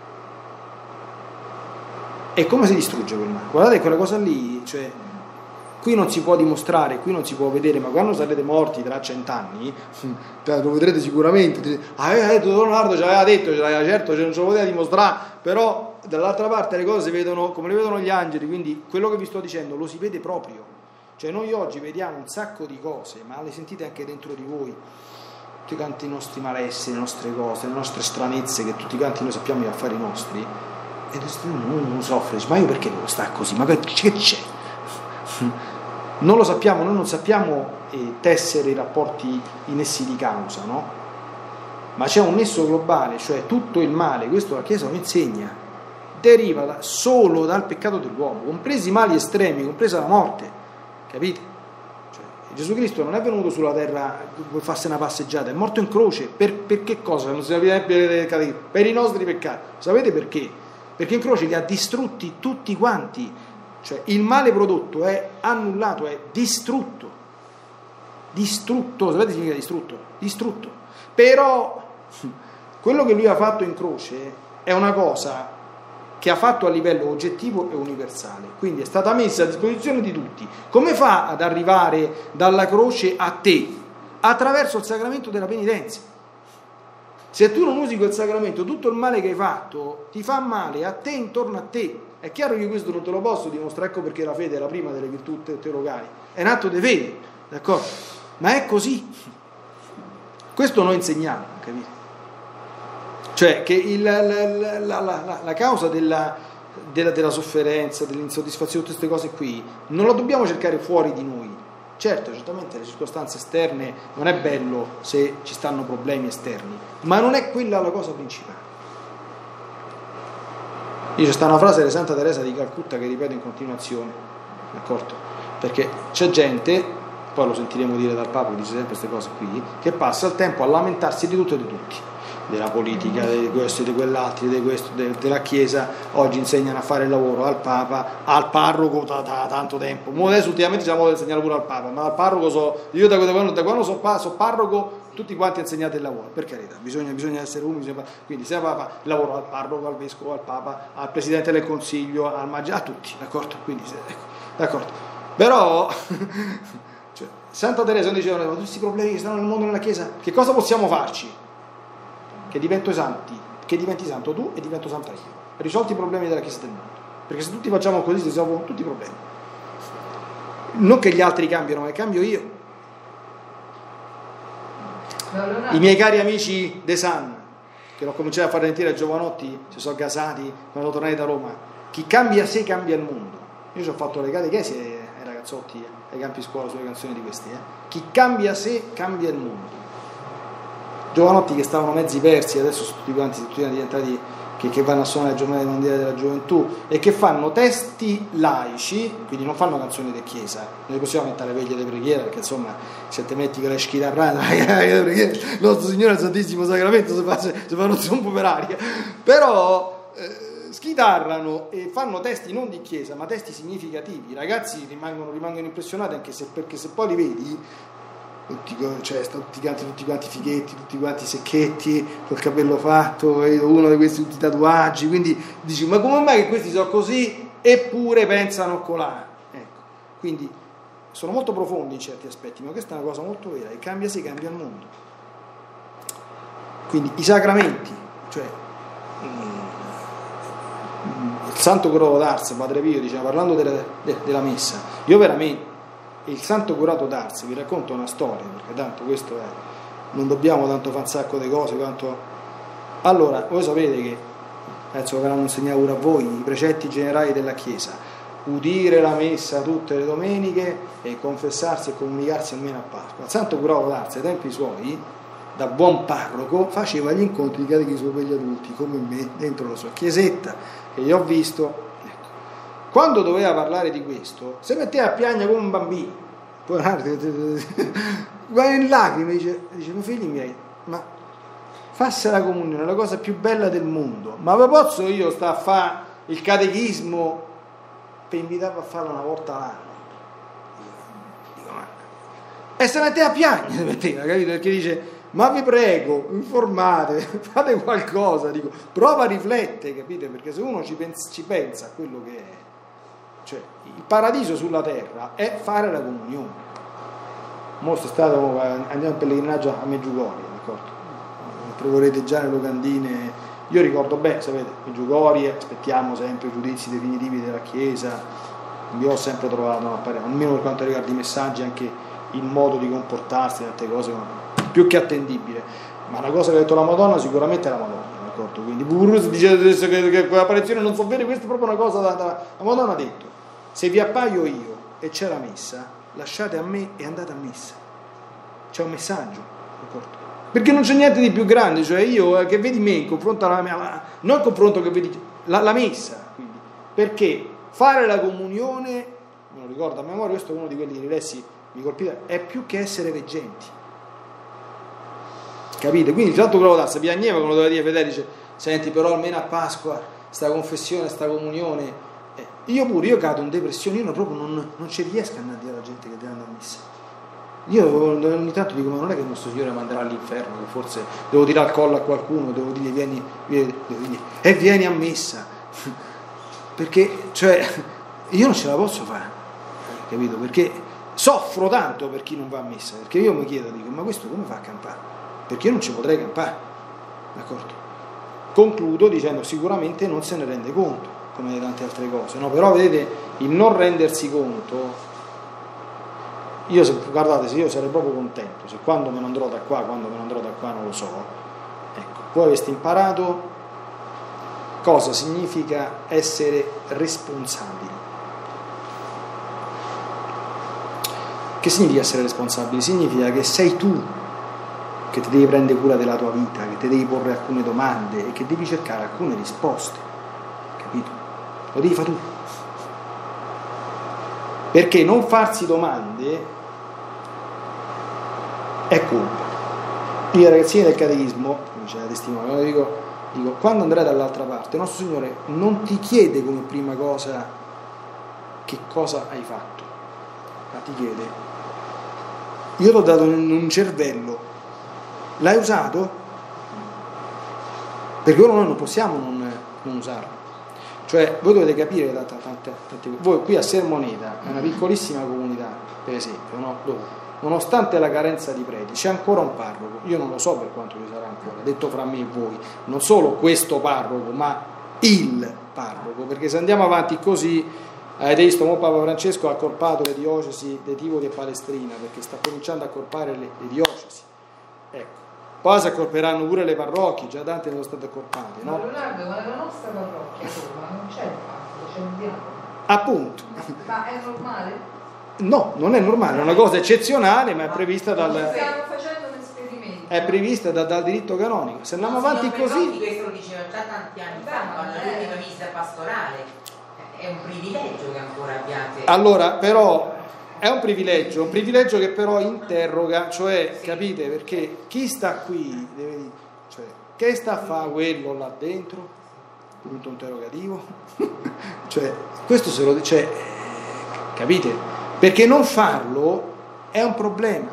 E come si distrugge quel male? Guardate quella cosa lì, cioè, qui non si può dimostrare, qui non si può vedere, ma quando sarete morti tra cent'anni, lo vedrete sicuramente. Aveva detto Don Leonardo, ci aveva detto, ce l'aveva certo, non ce lo poteva dimostrare, però dall'altra parte le cose si vedono come le vedono gli angeli, quindi quello che vi sto dicendo lo si vede proprio. Cioè noi oggi vediamo un sacco di cose, ma le sentite anche dentro di voi, tutti quanti i nostri malessi, le nostre cose, le nostre stranezze, che tutti quanti noi sappiamo gli affari nostri, e uno non soffre, ma io perché devo stare così? Ma che c'è? Non lo sappiamo, noi non sappiamo eh, tessere i rapporti in essi di causa, no? Ma c'è un nesso globale, cioè tutto il male, questo la Chiesa lo insegna, deriva da, solo dal peccato dell'uomo, compresi i mali estremi, compresa la morte, capite? Cioè, Gesù Cristo non è venuto sulla terra per farsi una passeggiata, è morto in croce, per, per che cosa? Non si sapete, per i nostri peccati. Sapete perché? Perché in croce li ha distrutti tutti quanti. Cioè il male prodotto è annullato, è distrutto, distrutto, sapete significa distrutto? Distrutto. Però quello che lui ha fatto in croce è una cosa che ha fatto a livello oggettivo e universale, quindi è stata messa a disposizione di tutti. Come fa ad arrivare dalla croce a te? Attraverso il sacramento della penitenza. Se tu non usi quel sacramento, tutto il male che hai fatto ti fa male a te, intorno a te. È chiaro che questo non te lo posso dimostrare, ecco perché la fede è la prima delle virtù teologali, è un atto di fede, d'accordo? Ma è così. Questo noi insegniamo, capite? Cioè che il, la, la, la, la, la causa della, della, della sofferenza, dell'insoddisfazione, tutte queste cose qui, non la dobbiamo cercare fuori di noi. Certo, certamente le circostanze esterne, non è bello se ci stanno problemi esterni, ma non è quella la cosa principale. Io c'è sta una frase di Santa Teresa di Calcutta che ripeto in continuazione, d'accordo? Perché c'è gente, poi lo sentiremo dire dal Papa che dice sempre queste cose qui, che passa il tempo a lamentarsi di tutto e di tutti. della politica, di questo e di quell'altro, di questo, de, della Chiesa, oggi insegnano a fare il lavoro al Papa, al parroco da, da tanto tempo. Mo adesso ultimamente c'è la moda di insegnare pure al Papa, ma al parroco so, io da, da quando, da quando so, so parroco, tutti quanti insegnate il lavoro, per carità, bisogna, bisogna essere umili, quindi sia Papa, il lavoro al parroco, al vescovo, al Papa, al Presidente del Consiglio, al magistrato, a tutti, d'accordo? Quindi, ecco, d'accordo. Però, cioè, Santa Teresa diceva, tutti questi problemi che stanno nel mondo, nella Chiesa, che cosa possiamo farci? Che divento santi, che diventi santo tu e divento santa io. Risolti i problemi della Chiesa del mondo. Perché se tutti facciamo così si risolvono tutti i problemi. Non che gli altri cambiano, ma cambio io. I miei cari amici de San, che l'ho cominciato a fare sentire a giovanotti, si sono casati quando tornai da Roma. Chi cambia sé cambia il mondo. Io ci ho fatto le catechesi ai ragazzotti ai campi scuola sulle canzoni di questi. Eh. Chi cambia sé cambia il mondo. Giovanotti che stavano mezzi persi, adesso sono tutti quanti tutti diventati che, che vanno a suonare le giornate mondiali della gioventù e che fanno testi laici, quindi non fanno canzoni di chiesa. Noi possiamo mettere le veglie di preghiera, perché insomma se te metti con le schitarrate il nostro Signore al Santissimo Sacramento si fa, si fa un zombo per aria, però eh, schitarrano e fanno testi non di chiesa ma testi significativi. I ragazzi rimangono, rimangono impressionati, anche se, perché se poi li vedi tutti, cioè, tutti, quanti, tutti quanti fighetti, tutti quanti secchetti, col capello fatto, uno di questi tutti tatuaggi, quindi dici ma come mai che questi sono così eppure pensano colà? Ecco, quindi sono molto profondi in certi aspetti, ma questa è una cosa molto vera, e cambia si cambia il mondo. Quindi i sacramenti, cioè il Santo Curato d'Ars, Padre Pio diceva, parlando della, de, della messa, io veramente il Santo Curato d'Ars, vi racconto una storia, perché tanto questo è, non dobbiamo tanto fare un sacco di cose quanto... Allora, voi sapete che, penso che verranno insegnati pure a voi, i precetti generali della Chiesa: udire la messa tutte le domeniche e confessarsi e comunicarsi almeno a Pasqua. Il Santo Curato d'Ars ai tempi suoi, da buon parroco, faceva gli incontri di catechismo per gli adulti, come me, dentro la sua chiesetta, che io ho visto. Quando doveva parlare di questo, si metteva a piangere come un bambino, va in lacrime, dice, dice, ma figli miei, ma fasse la comunione, la cosa più bella del mondo, ma ve posso io sta a fare il catechismo per invitarvi a farlo una volta l'anno? Dico, ma... E si metteva a piangere, si metteva, capito? Perché dice, ma vi prego, informate, fate qualcosa, dico, prova a riflettere, capite? Perché se uno ci pensa, ci pensa a quello che è, cioè il paradiso sulla terra è fare la comunione. Molto è stato, andiamo in pellegrinaggio a Meggiugorie, d'accordo? Proverete già le locandine. Io ricordo bene, sapete, Meggiugorie, aspettiamo sempre i giudizi definitivi della Chiesa. Vi ho sempre trovato, almeno per quanto riguarda i messaggi, anche il modo di comportarsi, tante cose più che attendibile. Ma la cosa che ha detto la Madonna sicuramente è la Madonna. Quindi Burrus dice che, che quell'apparizione non so bene, questa è proprio una cosa da, da... La Madonna ha detto: se vi appaio io e c'è la messa, lasciate a me e andate a messa. C'è un messaggio, d'accordo? Perché non c'è niente di più grande, cioè io eh, che vedi me in confronto alla mia, non in confronto che vedi la, la messa, quindi, perché fare la comunione, me lo ricordo a memoria, questo è uno di quelli riflessi mi colpite, è più che essere veggenti. Capite? Quindi il Santo Curato d'Ars piagneva quando doveva dire Fedele, dice, senti però almeno a Pasqua sta confessione, sta comunione, eh, io pure, io cado in depressione, io non, proprio non, non ci riesco a andare a dire alla gente che deve andare a messa. Io ogni tanto dico, ma non è che il nostro Signore manderà all'inferno, che forse devo tirare al collo a qualcuno, devo dire vieni, vieni, vieni e vieni a messa, perché cioè io non ce la posso fare, capito? Perché soffro tanto per chi non va a messa, perché io mi chiedo, dico, ma questo come fa a campare? Perché io non ci potrei campare, d'accordo? Concludo dicendo, sicuramente non se ne rende conto, come tante altre cose, no? Però vedete, il non rendersi conto, io se, guardate, se io sarei proprio contento se quando me ne andrò da qua, quando me ne andrò da qua non lo so, ecco, voi aveste imparato cosa significa essere responsabili. Che significa essere responsabili? Significa che sei tu che ti devi prendere cura della tua vita, che ti devi porre alcune domande e che devi cercare alcune risposte, capito? Lo devi fare tu. Perché non farsi domande è colpa. Io ragazzini del catechismo, dice la testimone, dico, dico, quando andrai dall'altra parte, il nostro Signore non ti chiede come prima cosa che cosa hai fatto, ma ti chiede, io ti ho dato un cervello, l'hai usato? Perché ora noi non possiamo non, non usarlo. Cioè, voi dovete capire, tante, tante, tante, voi qui a Sermoneta, è una piccolissima comunità, per esempio, no? Dove, nonostante la carenza di preti, c'è ancora un parroco, io non lo so per quanto ci sarà ancora, detto fra me e voi, non solo questo parroco, ma il parroco, perché se andiamo avanti così, avete visto, mo Papa Francesco ha accorpato le diocesi di Tivoli e Palestrina, perché sta cominciando a accorpare le, le diocesi, ecco. Poi si accorperanno pure le parrocchie, già tante sono state accorpate, no? Ma Leonardo, ma nella nostra parrocchia Roma non c'è il parroco, c'è il diavolo. Appunto. Ma è normale? No, non è normale, è una cosa eccezionale, ma è prevista dal... Stiamo facendo un esperimento. È prevista da, dal diritto canonico. Se andiamo no, avanti così... Questo lo diceva già tanti anni Beh, fa, quando l'ultima visita pastorale. È un privilegio che ancora abbiate. Allora, però... È un privilegio, un privilegio che però interroga, cioè, sì. Capite? Perché chi sta qui deve dire, cioè, che sta a fare quello là dentro? Punto interrogativo. Cioè, questo se lo dice, capite? Perché non farlo è un problema.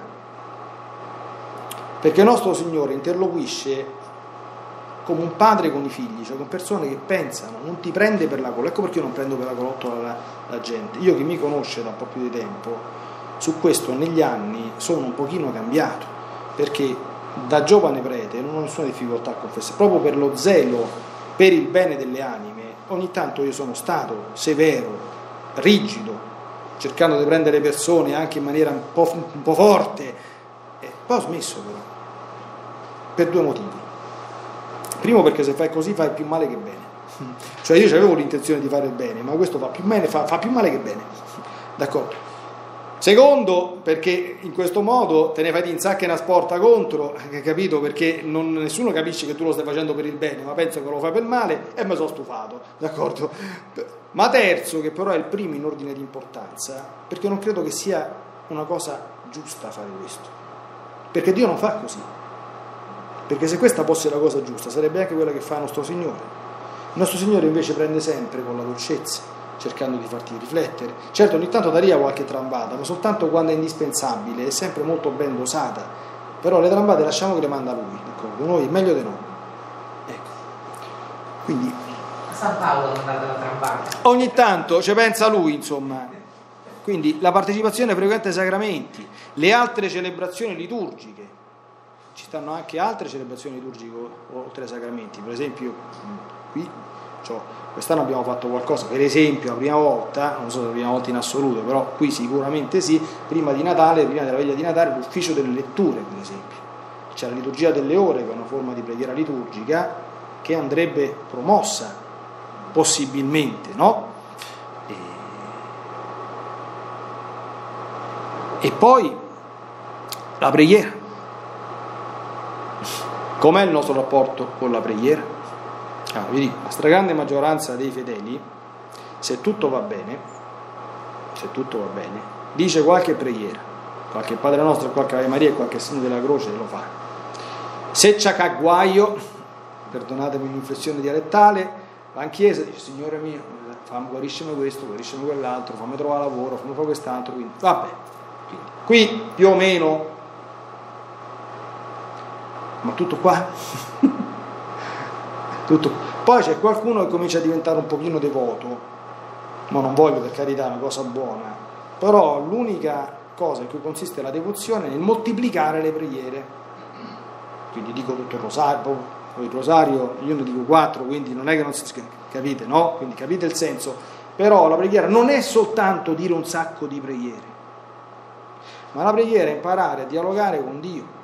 Perché il nostro Signore interloquisce come un padre con i figli, cioè con persone che pensano, non ti prende per la colla. Ecco perché io non prendo per la colottola la, la gente. Io, che mi conosce da un po' più di tempo, su questo negli anni sono un pochino cambiato, perché da giovane prete non ho nessuna difficoltà a confessare, proprio per lo zelo per il bene delle anime. Ogni tanto io sono stato severo, rigido, cercando di prendere le persone anche in maniera un po', un po' forte, e poi ho smesso però, per due motivi. Primo, perché se fai così fai più male che bene. Cioè io avevo l'intenzione di fare bene, ma questo fa più male, fa, fa più male che bene. D'accordo? Secondo, perché in questo modo te ne fai di insacca una sporta contro, capito? Perché non, nessuno capisce che tu lo stai facendo per il bene, ma penso che lo fai per il male, e mi sono stufato. D'accordo? Ma terzo, che però è il primo in ordine di importanza, perché non credo che sia una cosa giusta fare questo. Perché Dio non fa così. Perché se questa fosse la cosa giusta sarebbe anche quella che fa il nostro Signore. Il nostro Signore invece prende sempre con la dolcezza, cercando di farti riflettere. Certo, ogni tanto daria qualche trambata, ma soltanto quando è indispensabile, è sempre molto ben dosata. Però le trambate lasciamo che le manda Lui, d'accordo? Noi meglio di no. Ecco. Quindi a San Paolo non date la trambata. Ogni tanto ci pensa Lui, insomma. Quindi la partecipazione frequente ai sacramenti, le altre celebrazioni liturgiche. Ci stanno anche altre celebrazioni liturgiche oltre ai sacramenti, per esempio qui cioè, quest'anno abbiamo fatto qualcosa, per esempio la prima volta, non so se la prima volta in assoluto, però qui sicuramente sì, prima di Natale, prima della veglia di Natale, l'ufficio delle letture, per esempio c'è la liturgia delle ore, che è una forma di preghiera liturgica che andrebbe promossa possibilmente, no? E, e poi la preghiera. Com'è il nostro rapporto con la preghiera? Allora, vi dico, la stragrande maggioranza dei fedeli, se tutto va bene, se tutto va bene, dice qualche preghiera, qualche Padre Nostro, qualche Ave Maria e qualche segno della croce lo fa. Se c'ha caguaio, perdonatemi l'inflessione dialettale, va in chiesa e dice: Signore mio, fammi, guariscimi questo, guariscimi quell'altro, fammi trovare lavoro, fammi fare quest'altro, quindi vabbè. Quindi, qui più o meno. Ma tutto qua? Tutto. Poi c'è qualcuno che comincia a diventare un pochino devoto, ma non voglio, per carità, è una cosa buona, però l'unica cosa in cui consiste la devozione è nel moltiplicare le preghiere. Quindi dico tutto il rosario, poi il rosario io ne dico quattro, quindi non è che non si capite, no? Quindi capite il senso. Però la preghiera non è soltanto dire un sacco di preghiere, ma la preghiera è imparare a dialogare con Dio.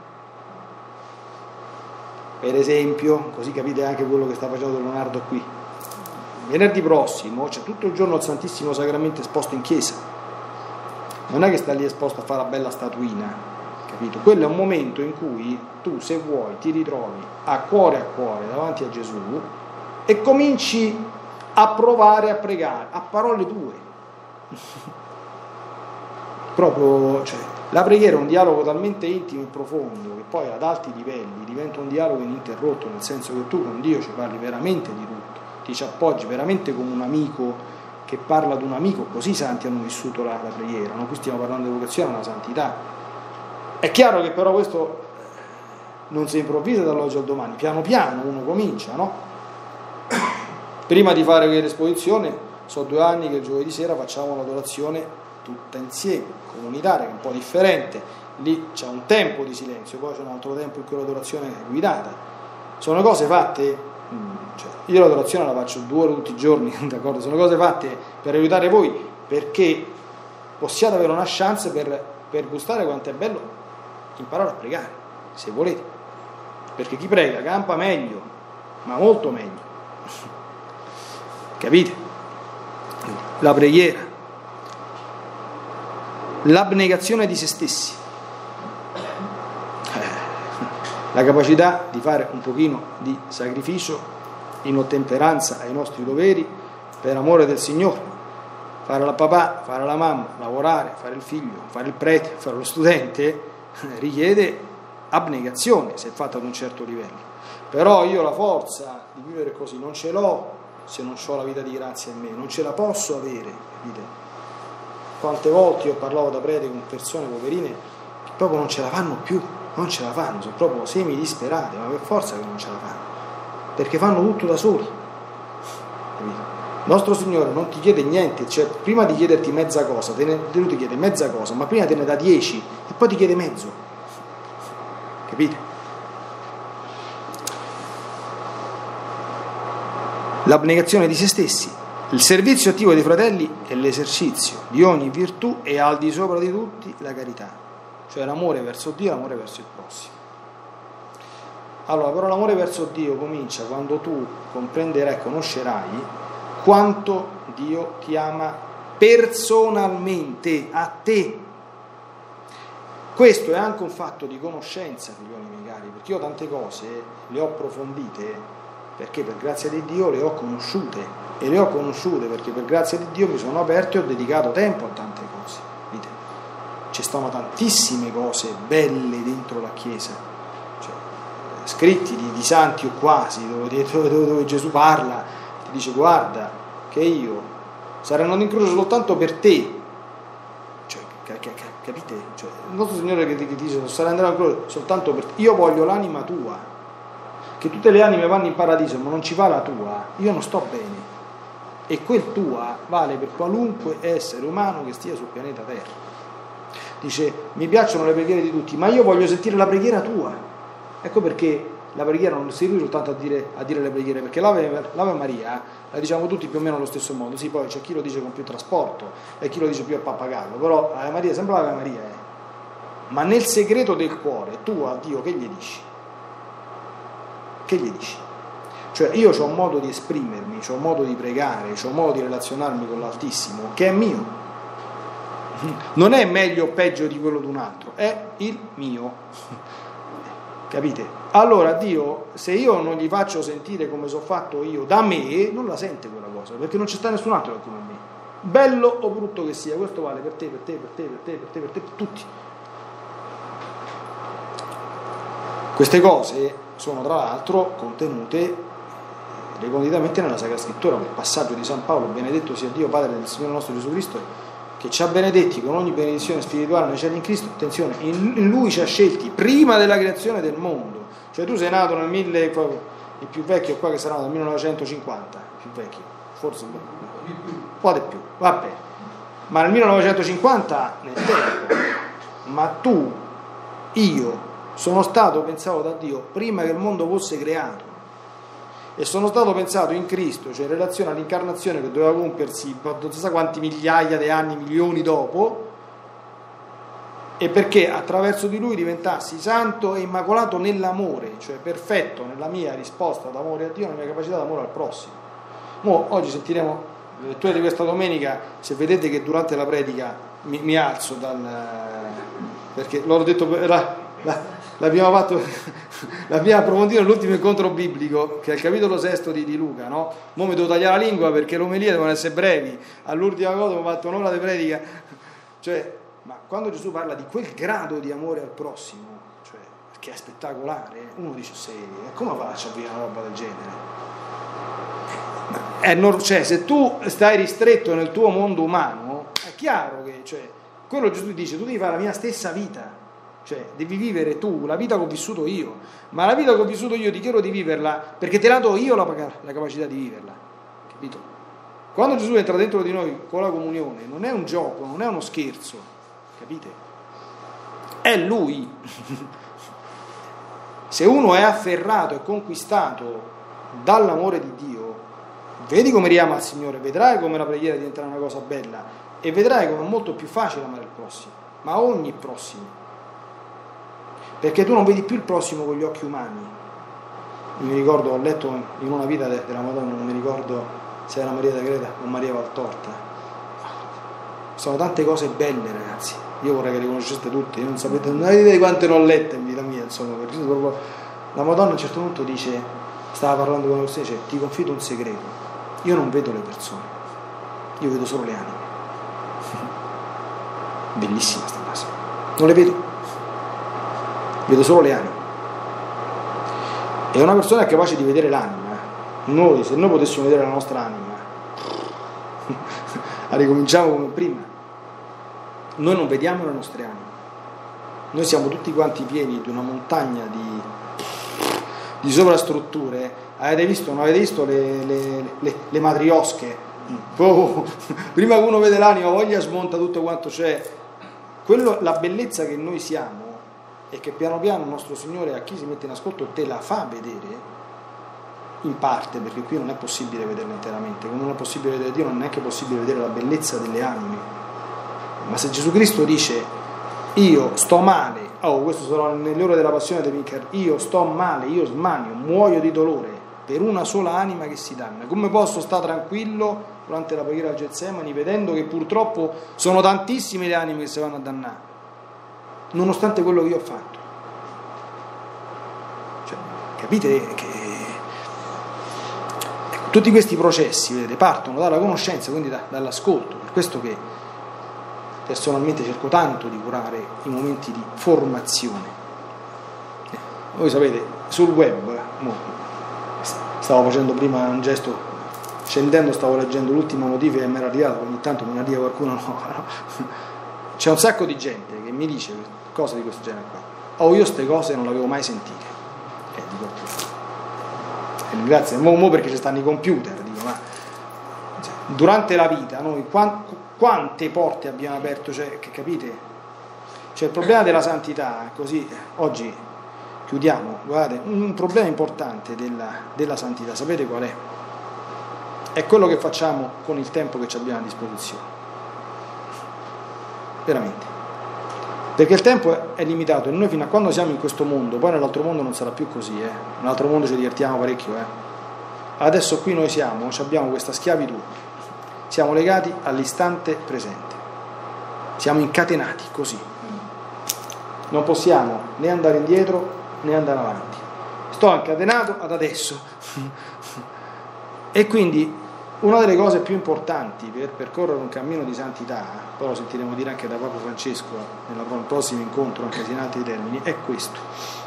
Per esempio, così capite anche quello che sta facendo Leonardo qui. Venerdì prossimo c'è tutto il giorno il Santissimo Sacramento esposto in chiesa. Non è che sta lì esposto a fare la bella statuina, capito? Quello è un momento in cui tu, se vuoi, ti ritrovi a cuore a cuore davanti a Gesù e cominci a provare a pregare a parole tue. Proprio, cioè, La preghiera è un dialogo talmente intimo e profondo che poi ad alti livelli diventa un dialogo ininterrotto, nel senso che tu con Dio ci parli veramente di tutto, ti ci appoggi veramente come un amico che parla ad un amico. Così i santi hanno vissuto la, la preghiera, no? Qui stiamo parlando di vocazione, una santità. È chiaro che però questo non si improvvisa dall'oggi al domani, piano piano uno comincia, no? Prima di fare l'esposizione, sono due anni che il giovedì sera facciamo l'adorazione tutta insieme, comunitaria, che è un po' differente. Lì c'è un tempo di silenzio, poi c'è un altro tempo in cui l'adorazione è guidata. Sono cose fatte, cioè, io l'adorazione la faccio due ore tutti i giorni, d'accordo? Sono cose fatte per aiutare voi, perché possiate avere una chance per, per gustare quanto è bello imparare a pregare, se volete, perché chi prega campa meglio, ma molto meglio. Capite? La preghiera, l'abnegazione di se stessi, la capacità di fare un pochino di sacrificio in ottemperanza ai nostri doveri per amore del Signore. Fare la papà, fare la mamma, lavorare, fare il figlio, fare il prete, fare lo studente richiede abnegazione se fatta ad un certo livello. Però io la forza di vivere così non ce l'ho se non ho la vita di grazia in me, non ce la posso avere, capite? Quante volte io ho parlato da prete con persone poverine che proprio non ce la fanno più, non ce la fanno, sono proprio semi disperate, ma per forza che non ce la fanno, perché fanno tutto da soli, capite? Il nostro Signore non ti chiede niente, cioè prima di chiederti mezza cosa, te ne, lui ti chiede mezza cosa, ma prima te ne dà dieci e poi ti chiede mezzo, capite? L'abnegazione di se stessi, il servizio attivo dei fratelli e l'esercizio di ogni virtù, e al di sopra di tutti la carità, cioè l'amore verso Dio e l'amore verso il prossimo. Allora, però l'amore verso Dio comincia quando tu comprenderai e conoscerai quanto Dio ti ama personalmente, a te. Questo è anche un fatto di conoscenza, figlioli miei cari, perché io tante cose le ho approfondite perché per grazia di Dio le ho conosciute, e le ho conosciute perché per grazia di Dio mi sono aperto e ho dedicato tempo a tante cose. Vedete? Ci stanno tantissime cose belle dentro la Chiesa, cioè, scritti di, di santi o quasi, dove, dove, dove Gesù parla, ti dice guarda che io sarò andato in croce soltanto per te, cioè, capite? Cioè, il nostro Signore che ti dice sarò andato in croce soltanto per te, io voglio l'anima tua, che tutte le anime vanno in paradiso, ma non ci va la tua, io non sto bene. E quel tua vale per qualunque essere umano che stia sul pianeta Terra. Dice, mi piacciono le preghiere di tutti, ma io voglio sentire la preghiera tua. Ecco perché la preghiera non si riduce soltanto a dire, a dire le preghiere, perché l'Ave, l'Ave Maria la diciamo tutti più o meno allo stesso modo. Sì, poi c'è chi lo dice con più trasporto e chi lo dice più a pappagallo, però l'Ave Maria è sempre l'Ave Maria. Eh. Ma nel segreto del cuore, tu a Dio che gli dici? Che gli dici? Cioè io ho un modo di esprimermi, ho un modo di pregare, ho un modo di relazionarmi con l'Altissimo che è mio, non è meglio o peggio di quello di un altro, è il mio, capite? Allora Dio, se io non gli faccio sentire come sono fatto io da me, non la sente quella cosa, perché non c'è sta nessun altro come me, bello o brutto che sia, questo vale per te, per te, per te, per te, per te, per te, per tutti. Queste cose sono tra l'altro contenute reconditamente nella Sacra Scrittura, quel passaggio di San Paolo, benedetto sia Dio Padre del Signore nostro Gesù Cristo, che ci ha benedetti con ogni benedizione spirituale nei cieli in Cristo. Attenzione, in Lui ci ha scelti prima della creazione del mondo, cioè tu sei nato nel mille, il più vecchio qua che sarà nato nel millenovecentocinquanta, il più vecchio, forse un po' di più, vabbè, ma nel millenovecentocinquanta nel tempo, ma tu, io, sono stato pensato da Dio prima che il mondo fosse creato, e sono stato pensato in Cristo, cioè in relazione all'incarnazione che doveva compiersi non so quanti migliaia di anni, milioni dopo, e perché attraverso di lui diventassi santo e immacolato nell'amore, cioè perfetto nella mia risposta d'amore a Dio, nella mia capacità d'amore al prossimo. Mo, oggi sentiremo la lettura di questa domenica, se vedete che durante la predica mi, mi alzo dal, perché l'ho detto la, la, l'abbiamo fatto l'abbiamo approfondito nell'ultimo incontro biblico, che è il capitolo sesto di, di Luca, no? Mo mi devo tagliare la lingua perché le omelie devono essere brevi, all'ultima cosa ho fatto un'ora di predica, cioè Ma quando Gesù parla di quel grado di amore al prossimo, cioè, che è spettacolare, uno dice sì, come faccio a vivere una roba del genere? È nor- cioè, se tu stai ristretto nel tuo mondo umano, è chiaro che, cioè, quello Gesù dice, tu devi fare la mia stessa vita, cioè devi vivere tu la vita che ho vissuto io, ma la vita che ho vissuto io ti chiedo di viverla perché te la do io la, la capacità di viverla, capito? Quando Gesù entra dentro di noi con la comunione non è un gioco, non è uno scherzo, capite? È Lui. Se uno è afferrato e conquistato dall'amore di Dio, vedi come riama il Signore, vedrai come la preghiera diventerà una cosa bella e vedrai come è molto più facile amare il prossimo, ma ogni prossimo, perché tu non vedi più il prossimo con gli occhi umani. Mi ricordo, ho letto in una vita della Madonna, non mi ricordo se era Maria d'Agreda o Maria Valtorta, sono tante cose belle, ragazzi, io vorrei che le conosceste tutte, io non sapete, non avete di quante ne ho lette in vita mia, insomma, perché proprio la Madonna a un certo punto dice, stava parlando con me, dice, ti confido un segreto, io non vedo le persone, io vedo solo le anime. Bellissima sta frase, non le vedo, vedo solo le anime. E una persona è capace di vedere l'anima. Noi, se noi potessimo vedere la nostra anima, ricominciamo come prima. Noi non vediamo le nostre anime, noi siamo tutti quanti pieni di una montagna di, di sovrastrutture. Avete visto, non avete visto le, le, le, le matriosche? Oh, prima che uno vede l'anima, voglia smonta tutto quanto c'è. Quello, la bellezza che noi siamo e che piano piano il nostro Signore a chi si mette in ascolto te la fa vedere, in parte, perché qui non è possibile vederla interamente, come non è possibile vedere Dio, non è neanche possibile vedere la bellezza delle anime. Ma se Gesù Cristo dice io sto male, oh, questo sarà nelle ore della passione dell'incarnazione, io sto male, io smanio, muoio di dolore per una sola anima che si danna, come posso stare tranquillo durante la preghiera al Getsemani vedendo che purtroppo sono tantissime le anime che si vanno a dannare, nonostante quello che io ho fatto? Cioè, capite che tutti questi processi, vedete, partono dalla conoscenza, quindi da, dall'ascolto. Per questo che personalmente cerco tanto di curare i momenti di formazione. Voi sapete, sul web, mo, stavo facendo prima un gesto, scendendo stavo leggendo l'ultima notifica che mi era arrivata, ogni tanto me ne arriva qualcuno nuova, no? C'è un sacco di gente che mi dice cose di questo genere qua. Oh, io queste cose non le avevo mai sentite. Eh, dico, grazie, mo, mo perché ci stanno i computer, dico, ma cioè, durante la vita noi quant, quante porte abbiamo aperto, cioè, che capite? Cioè il problema della santità, così oggi chiudiamo, guardate, un problema importante della, della santità, sapete qual è? È quello che facciamo con il tempo che ci abbiamo a disposizione, veramente, perché il tempo è, è limitato e noi fino a quando siamo in questo mondo, poi nell'altro mondo non sarà più così, eh? Nell'altro mondo ci divertiamo parecchio, eh? Adesso qui noi siamo, abbiamo questa schiavitù, siamo legati all'istante presente, siamo incatenati così, non possiamo né andare indietro né andare avanti, sto incatenato ad adesso. E quindi una delle cose più importanti per percorrere un cammino di santità, poi lo sentiremo dire anche da Papa Francesco nel prossimo incontro, anche se in altri termini, è questo: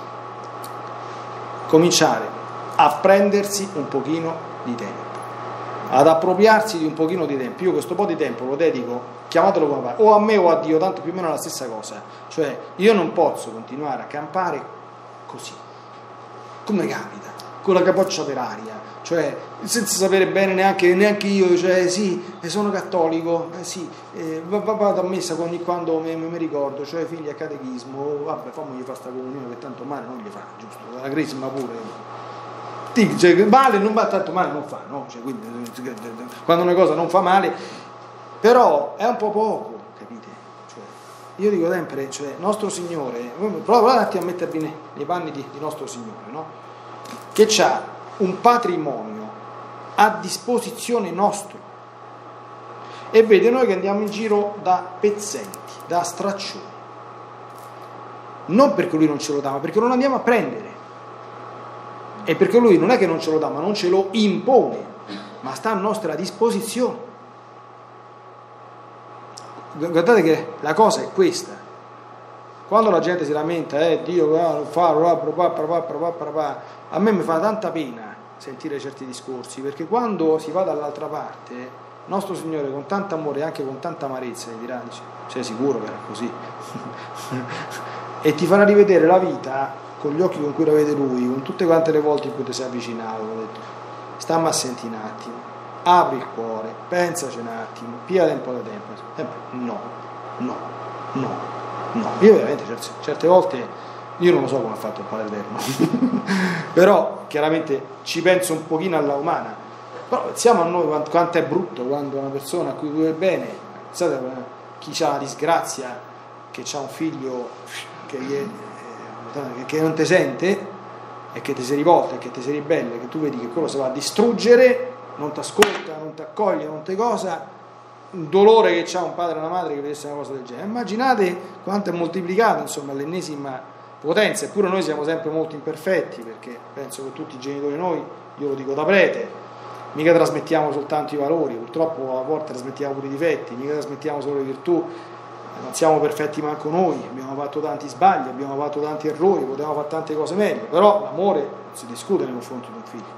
cominciare a prendersi un pochino di tempo, ad appropriarsi di un pochino di tempo. Io questo po' di tempo lo dedico, chiamatelo come pare, o a me o a Dio, tanto più o meno è la stessa cosa. Cioè io non posso continuare a campare così, come capita, con la capoccia per aria, cioè senza sapere bene neanche, neanche io, cioè sì, sono cattolico, eh, sì, eh, vado a messa ogni quando mi, mi ricordo, cioè figli a catechismo, vabbè, famogli fare sta comunione che tanto male non gli fa, giusto, la crisma pure, sì, cioè, male non va, tanto male non fa, no? Cioè, quindi, quando una cosa non fa male, però è un po' poco, capite? Cioè, io dico sempre, cioè, nostro Signore, provate un attimo a mettervi nei, nei panni di, di nostro Signore, no? Che c'ha un patrimonio a disposizione nostro e vede noi che andiamo in giro da pezzenti, da straccioni, non perché lui non ce lo dà, ma perché non andiamo a prendere, e perché lui non è che non ce lo dà, ma non ce lo impone, ma sta a nostra disposizione. guardate che la cosa è questa. Quando la gente si lamenta, eh Dio non fa, a me mi fa tanta pena sentire certi discorsi, perché quando si va dall'altra parte, nostro Signore con tanto amore e anche con tanta amarezza gli dirà, dice, sei sicuro che era così? E ti farà rivedere la vita con gli occhi con cui la vede Lui, con tutte quante le volte in cui ti sei avvicinato, ho detto, stammi a sentire un attimo, apri il cuore, pensaci un attimo, pigliati un po' di tempo. Eh, no, no, no, no. Io veramente certe, certe volte, io non lo so come ha fatto il Padre Eterno, però chiaramente ci penso un pochino alla umana, però pensiamo a noi quanto, quanto è brutto quando una persona a cui vuoi bene, pensate a chi ha la disgrazia che ha un figlio che, gli è, eh, che non ti sente e che ti si rivolta e che ti si ribella, che tu vedi che quello si va a distruggere, non ti ascolta, non ti accoglie, non ti cosa, un dolore che c'ha un padre e una madre che vedesse una cosa del genere. Immaginate quanto è moltiplicato, insomma, l'ennesima potenza. Eppure noi siamo sempre molto imperfetti, perché penso che tutti i genitori, noi, io lo dico da prete, mica trasmettiamo soltanto i valori, purtroppo a volte trasmettiamo pure i difetti, mica trasmettiamo solo le virtù, non siamo perfetti manco noi, abbiamo fatto tanti sbagli, abbiamo fatto tanti errori, potevamo fare tante cose meglio, però l'amore non si discute nei confronti di un figlio.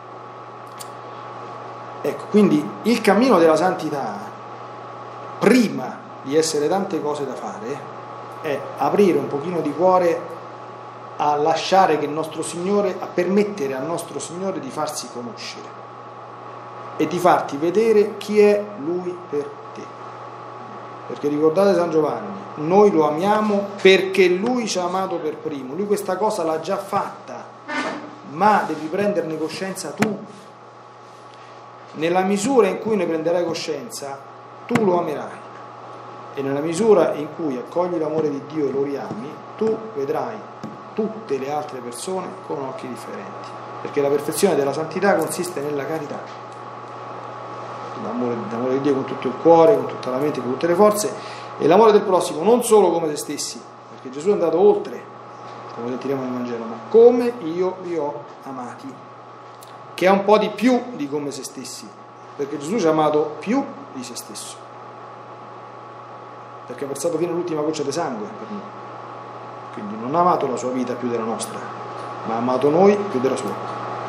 Ecco, quindi il cammino della santità, prima di essere tante cose da fare, è aprire un pochino di cuore a lasciare che il nostro Signore, a permettere al nostro Signore di farsi conoscere e di farti vedere chi è Lui per te. Perché ricordate San Giovanni, noi lo amiamo perché Lui ci ha amato per primo. Lui questa cosa l'ha già fatta, ma devi prenderne coscienza tu. Nella misura in cui ne prenderai coscienza, tu lo amerai, e nella misura in cui accogli l'amore di Dio e lo riami, tu vedrai tutte le altre persone con occhi differenti, perché la perfezione della santità consiste nella carità, l'amore, l'amore di Dio con tutto il cuore, con tutta la mente, con tutte le forze, e l'amore del prossimo non solo come se stessi, perché Gesù è andato oltre, come sentiremo nel Vangelo, ma come io vi ho amati, che è un po' di più di come se stessi, perché Gesù ci ha amato più di se stesso, perché ha versato fino all'ultima goccia di sangue per noi, quindi non ha amato la sua vita più della nostra, ma ha amato noi più della sua.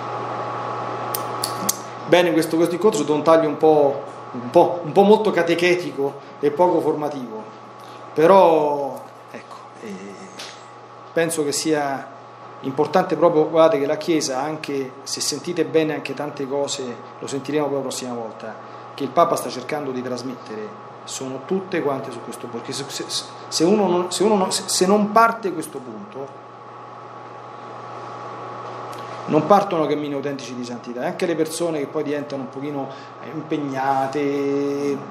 Bene, questo, questo incontro è stato un taglio un po', un po', un po' molto catechetico e poco formativo, però ecco, eh, penso che sia importante proprio, guardate che la Chiesa, anche se sentite bene anche tante cose, lo sentiremo poi la prossima volta, che il Papa sta cercando di trasmettere, sono tutte quante su questo punto, perché se, se, se, uno non, se, uno non, se non parte questo punto, non partono cammini autentici di santità, e anche le persone che poi diventano un pochino impegnate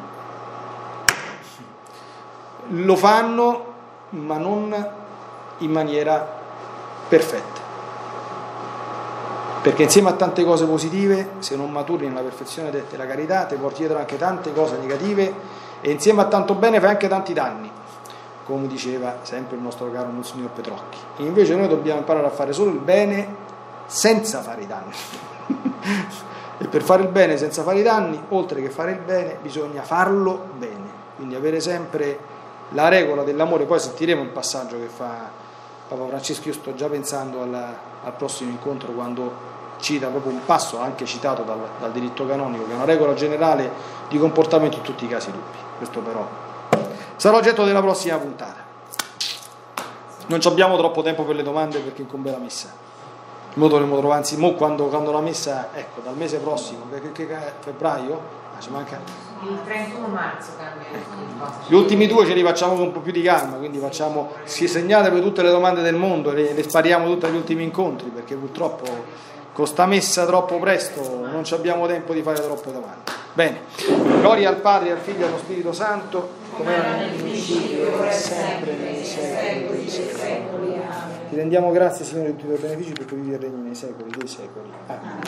lo fanno, ma non in maniera perfetta, perché insieme a tante cose positive, se non maturi nella perfezione della carità, ti porti dietro anche tante cose negative, e insieme a tanto bene fai anche tanti danni, come diceva sempre il nostro caro Monsignor Petrocchi. E invece noi dobbiamo imparare a fare solo il bene senza fare i danni e per fare il bene senza fare i danni, oltre che fare il bene, bisogna farlo bene, quindi avere sempre la regola dell'amore. Poi sentiremo il passaggio che fa Papa Francesco. Io sto già pensando al, al prossimo incontro, quando cita proprio un passo anche citato dal, dal diritto canonico, che è una regola generale di comportamento in tutti i casi dubbi. Questo però sarà oggetto della prossima puntata. Non abbiamo troppo tempo per le domande, perché incombe la messa. Mo dovremo trovare, anzi, mo quando, quando la messa, ecco, dal mese prossimo, che, che, che febbraio? Ah, ci manca il trentuno marzo cambia, ecco. Gli ultimi due ce li facciamo con un po' più di calma, quindi facciamo, si segnate per tutte le domande del mondo, le, le spariamo tutte agli ultimi incontri, perché purtroppo con sta messa troppo presto non abbiamo tempo di fare troppe domande. Bene, gloria al Padre, al Figlio e allo Spirito Santo, come era nel principio, ora e sempre, nei secoli dei secoli. Ti rendiamo grazie, Signore, di tutti i tuoi benefici, perché vivi e regni nei secoli dei secoli. Amen.